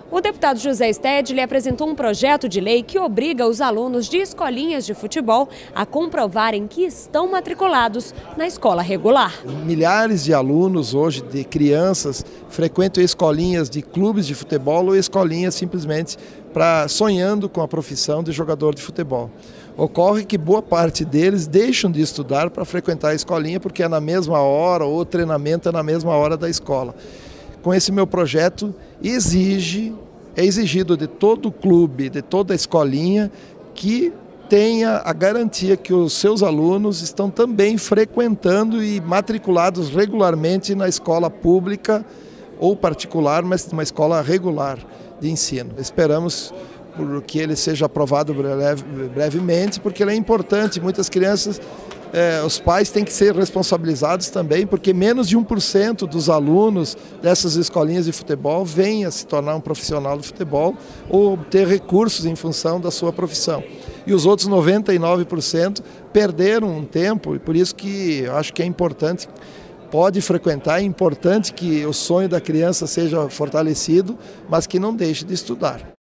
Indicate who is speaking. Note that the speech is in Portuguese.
Speaker 1: O deputado José Stedley apresentou um projeto de lei que obriga os alunos de escolinhas de futebol a comprovarem que estão matriculados na escola regular.
Speaker 2: Milhares de alunos hoje, de crianças, frequentam escolinhas de clubes de futebol ou escolinhas simplesmente sonhando com a profissão de jogador de futebol. Ocorre que boa parte deles deixam de estudar para frequentar a escolinha porque é na mesma hora ou o treinamento é na mesma hora da escola. Com esse meu projeto, é exigido de todo clube, de toda escolinha, que tenha a garantia que os seus alunos estão também frequentando e matriculados regularmente na escola pública ou particular, mas uma escola regular de ensino. Esperamos que ele seja aprovado brevemente, porque ele é importante. Muitas crianças, os pais têm que ser responsabilizados também, porque menos de 1% dos alunos dessas escolinhas de futebol vêm a se tornar um profissional do futebol ou ter recursos em função da sua profissão. E os outros 99% perderam um tempo, e por isso que eu acho que é importante, pode frequentar, é importante que o sonho da criança seja fortalecido, mas que não deixe de estudar.